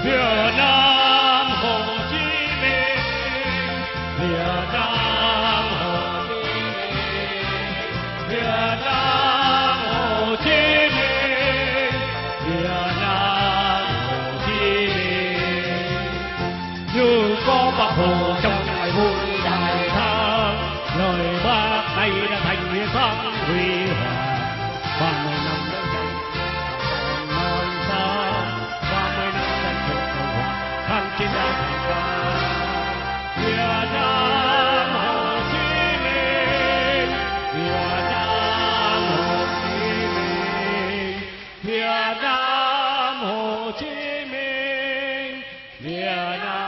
Việt Nam Hồ Chí Minh, Việt Nam Hồ Chí Minh, Việt Nam Hồ Chí Minh, Việt Nam Hồ Chí Minh. Như có Bác Hồ trong ngày vui đại thắng, lời Bác đây đã thành nghĩa thắng huy hoàng. 30 năm đấu tranh còn non xa, 30 năm dân tộc Cộng hòa kháng chiến đã thành công. Việt Nam Hồ Chí Minh, Việt Nam Hồ Chí Minh, Việt Nam Hồ Chí Minh, Việt Nam